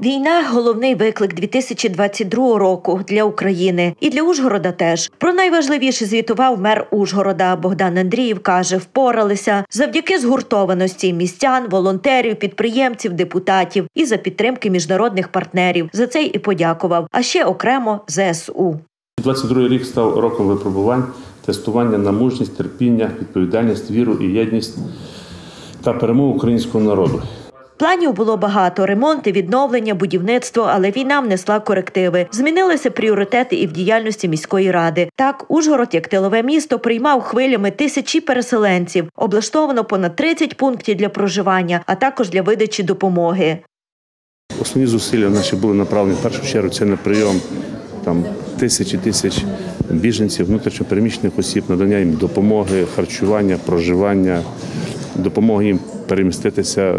Війна – головний виклик 2022 року для України. І для Ужгорода теж. Про найважливіше звітував мер Ужгорода. Богдан Андрієв каже, впоралися завдяки згуртованості містян, волонтерів, підприємців, депутатів і за підтримки міжнародних партнерів. За це і подякував. А ще окремо ЗСУ. 22-й рік став роком випробувань, тестування на мужність, терпіння, відповідальність, віру і єдність та перемогу українського народу. Планів було багато – ремонти, відновлення, будівництво, але війна внесла корективи. Змінилися пріоритети і в діяльності міської ради. Так, Ужгород, як тилове місто, приймав хвилями тисячі переселенців. Облаштовано понад 30 пунктів для проживання, а також для видачі допомоги. Основні зусилля наші були направлені в першу чергу це на прийом тисяч біженців, внутрішньо переміщених осіб, надання їм допомоги, харчування, проживання, допомоги їм переміститися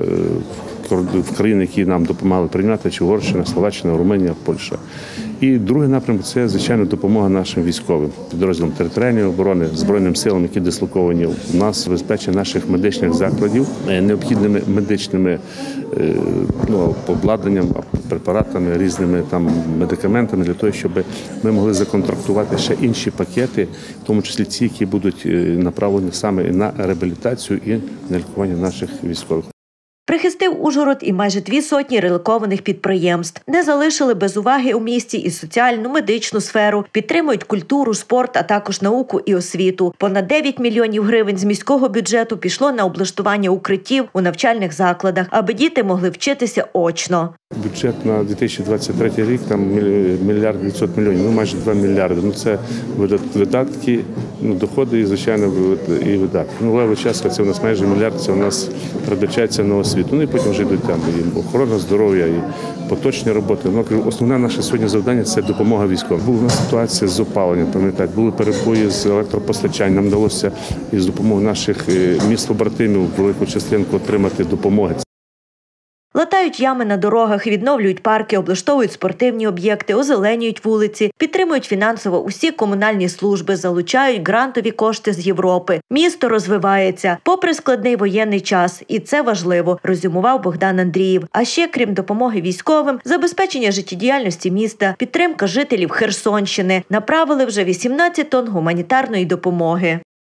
в країни, які нам допомагали прийняти, чи Угорщина, Словаччина, Румунія, Польща. І другий напрямок – це, звичайно, допомога нашим військовим, підрозділам територіальної оборони, Збройним силам, які дислоковані у нас, забезпечення наших медичних закладів необхідними медичними обладнанням, препаратами, різними медикаментами, для того, щоб ми могли законтрактувати ще інші пакети, в тому числі ті, які будуть направлені саме на реабілітацію і на лікування наших військових. Прихистив Ужгород і майже 200 релокованих підприємств. Не залишили без уваги у місті і соціальну, медичну сферу, підтримують культуру, спорт, а також науку і освіту. Понад 9 мільйонів гривень з міського бюджету пішло на облаштування укриттів у навчальних закладах, аби діти могли вчитися очно. Бюджет на 2023 рік – мільярд 900 мільйонів, майже 2 мільярди. Це видатки, доходи і, звичайно, і видатки. Лева частка – це у нас майже мільярд, це у нас передбачається на освіту. І потім вже йдуть і охорона здоров'я, і поточні роботи. Основне наше сьогодні завдання – це допомога військовим. Була ситуація з опаленням, пам'ятаєте, були перебої з електропостачанням. Нам вдалося із допомогою наших міст-побратимів велику частинку отримати допомоги. Латають ями на дорогах, відновлюють парки, облаштовують спортивні об'єкти, озеленюють вулиці, підтримують фінансово усі комунальні служби, залучають грантові кошти з Європи. Місто розвивається, попри складний воєнний час. І це важливо, резюмував Богдан Андрієв. А ще, крім допомоги військовим, забезпечення життєдіяльності міста, підтримка жителів Херсонщини. Направили вже 18 тонн гуманітарної допомоги.